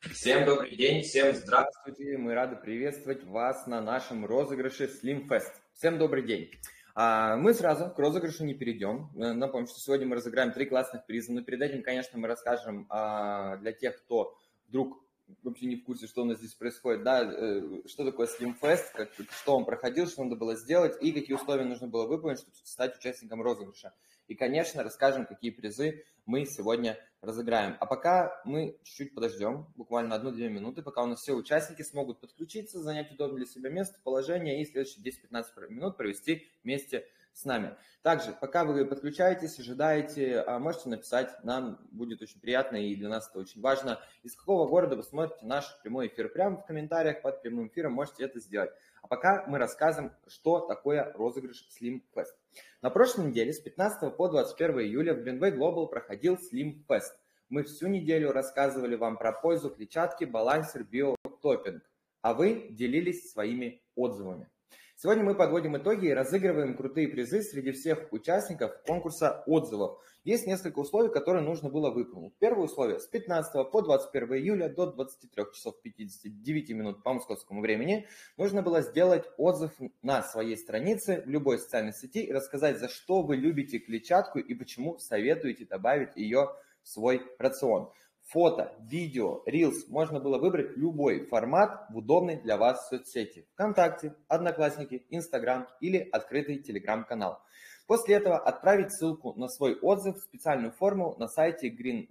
Всем добрый день, всем здравствуйте. Мы рады приветствовать вас на нашем розыгрыше Slim Fest. Всем добрый день. Мы сразу к розыгрышу не перейдем. Напомню, что сегодня мы разыграем 3 классных приза, но перед этим, конечно, мы расскажем для тех, кто вдруг вообще не в курсе, что у нас здесь происходит, да, что такое Slim Fest, что он проходил, что надо было сделать и какие условия нужно было выполнить, чтобы стать участником розыгрыша. И, конечно, расскажем, какие призы мы сегодня разыграем. А пока мы чуть-чуть подождем, буквально 1-2 минуты, пока у нас все участники смогут подключиться, занять удобное для себя место, положение и следующие 10-15 минут провести вместе с нами. Также, пока вы подключаетесь, ожидаете, можете написать, нам будет очень приятно и для нас это очень важно, из какого города вы смотрите наш прямой эфир. Прямо в комментариях под прямым эфиром можете это сделать. А пока мы расскажем, что такое розыгрыш Slim Fest. На прошлой неделе с 15 по 21 июля в Greenway Global проходил Slim Fest. Мы всю неделю рассказывали вам про пользу клетчатки Balancer Bio Topping, а вы делились своими отзывами. Сегодня мы подводим итоги и разыгрываем крутые призы среди всех участников конкурса отзывов. Есть несколько условий, которые нужно было выполнить. Первое условие: с 15 по 21 июля до 23 часов 59 минут по московскому времени нужно было сделать отзыв на своей странице в любой социальной сети и рассказать, за что вы любите клетчатку и почему советуете добавить ее в свой рацион. Фото, видео, рилс, можно было выбрать любой формат в удобной для вас соцсети. ВКонтакте, Одноклассники, Инстаграм или открытый Телеграм-канал. После этого отправить ссылку на свой отзыв в специальную форму на сайте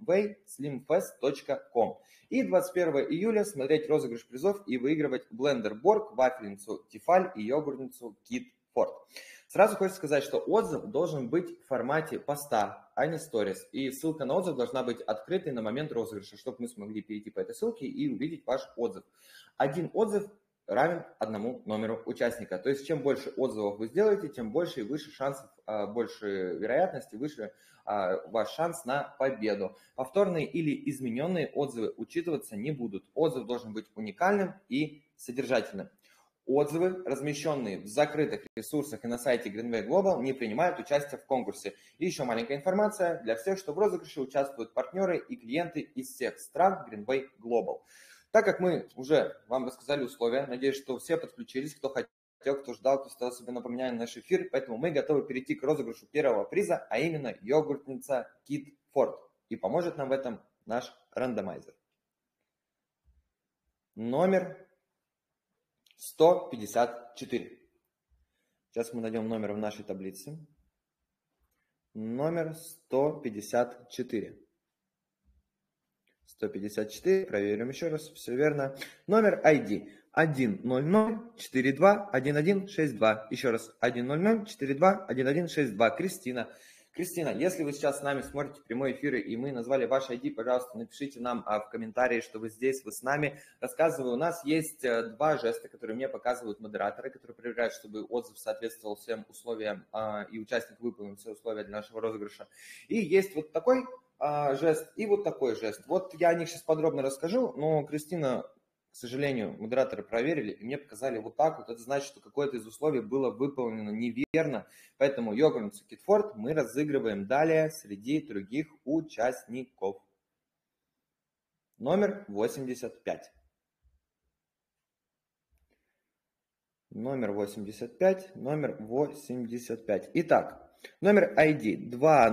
greenwayslimfest.com. И 21 июля смотреть розыгрыш призов и выигрывать блендер Borg, вафельницу Тефаль и йогуртницу Kit Ford. Сразу хочется сказать, что отзыв должен быть в формате поста, а не сторис. И ссылка на отзыв должна быть открытой на момент розыгрыша, чтобы мы смогли перейти по этой ссылке и увидеть ваш отзыв. Один отзыв равен одному номеру участника. То есть, чем больше отзывов вы сделаете, тем больше и выше шансов, больше вероятности, выше ваш шанс на победу. Повторные или измененные отзывы учитываться не будут. Отзыв должен быть уникальным и содержательным. Отзывы, размещенные в закрытых ресурсах и на сайте Greenway Global, не принимают участие в конкурсе. И еще маленькая информация для всех, что в розыгрыше участвуют партнеры и клиенты из всех стран Greenway Global. Так как мы уже вам рассказали условия, надеюсь, что все подключились, кто хотел, кто ждал, кто стал себе напоминать наш эфир, поэтому мы готовы перейти к розыгрышу первого приза, а именно йогуртница Kit Ford. И поможет нам в этом наш рандомайзер. Номер 154. Сейчас мы найдем номер в нашей таблице. Номер 154. 154. Проверим еще раз. Все верно. Номер ID 100421162. Еще раз. 100421162. Кристина. Кристина, если вы сейчас с нами смотрите прямой эфир и мы назвали ваш ID, пожалуйста, напишите нам в комментарии, что вы здесь, вы с нами. Рассказываю, у нас есть 2 жеста, которые мне показывают модераторы, которые проверяют, чтобы отзыв соответствовал всем условиям и участник выполнил все условия для нашего розыгрыша. И есть вот такой жест и вот такой жест. Вот я о них сейчас подробно расскажу, но Кристина, к сожалению, модераторы проверили и мне показали вот так вот. Это значит, что какое-то из условий было выполнено неверно. Поэтому йогуртницу Kit Ford мы разыгрываем далее среди других участников. Номер 85. Номер 85. Номер 85. Итак, номер ID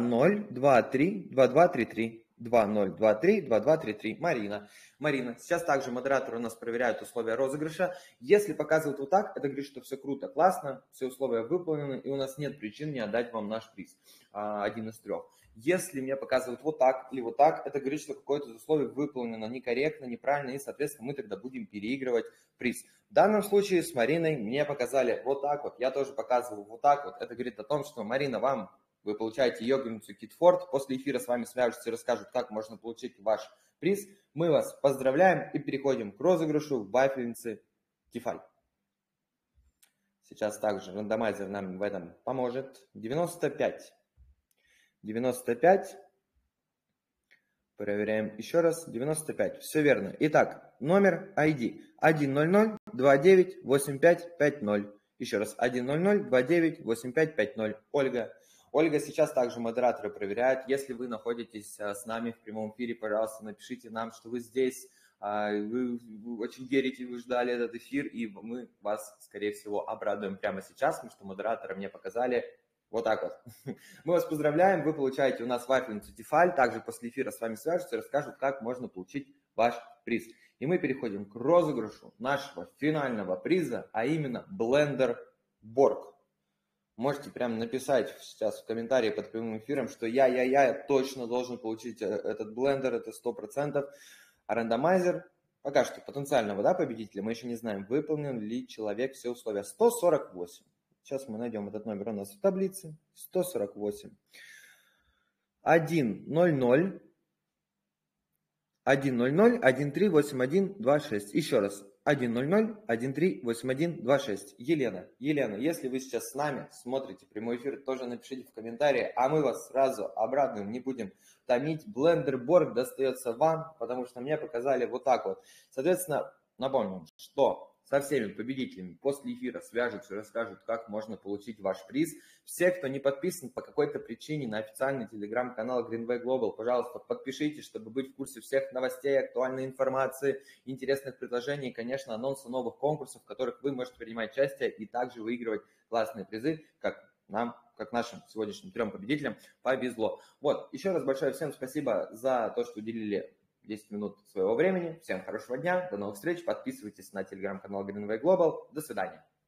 20232233. 20232233. Марина, сейчас также модераторы у нас проверяют условия розыгрыша. Если показывают вот так, это говорит, что все круто, классно, все условия выполнены, и у нас нет причин не отдать вам наш приз, один из 3. Если мне показывают вот так или вот так, это говорит, что какое-то из условий выполнено некорректно, неправильно, и, соответственно, мы тогда будем переигрывать приз. В данном случае с Мариной мне показали вот так вот, я тоже показывал вот так вот. Это говорит о том, что, Марина, вы получаете йогуртницу Kit Ford. После эфира с вами свяжутся и расскажут, как можно получить ваш приз. Мы вас поздравляем и переходим к розыгрышу вафельницы Тефаль. Сейчас также рандомайзер нам в этом поможет. 95. 95. Проверяем еще раз. 95. Все верно. Итак, номер ID 100298550. Еще раз. 100298550. Ольга, сейчас также модераторы проверяют. Если вы находитесь с нами в прямом эфире, пожалуйста, напишите нам, что вы здесь. Вы очень верите, вы ждали этот эфир, и мы вас, скорее всего, обрадуем прямо сейчас, потому что модераторы мне показали вот так вот. Мы вас поздравляем, вы получаете у нас вафельницу Тефаль, также после эфира с вами свяжутся и расскажут, как можно получить ваш приз. И мы переходим к розыгрышу нашего финального приза, а именно блендер Borg. Можете прямо написать сейчас в комментарии под прямым эфиром, что я точно должен получить этот блендер, это 100%. А рандомайзер, пока что потенциального, да, победителя, мы еще не знаем, выполнен ли человек все условия. 148. Сейчас мы найдем этот номер у нас в таблице. 148. 100 100 138126. Еще раз. 100 138126. Елена, если вы сейчас с нами смотрите прямой эфир, тоже напишите в комментарии, а мы вас сразу обрадуем, не будем томить. Блендер Borg достается вам, потому что мне показали вот так вот. Соответственно, напомним, что со всеми победителями после эфира свяжутся и расскажут, как можно получить ваш приз. Все, кто не подписан по какой-то причине на официальный телеграм-канал Greenway Global, пожалуйста, подпишитесь, чтобы быть в курсе всех новостей, актуальной информации, интересных предложений и, конечно, анонса новых конкурсов, в которых вы можете принимать участие и также выигрывать классные призы, как нам, как нашим сегодняшним 3 победителям повезло. Вот, еще раз большое всем спасибо за то, что уделили 10 минут своего времени. Всем хорошего дня, до новых встреч. Подписывайтесь на телеграм-канал Greenway Global. До свидания.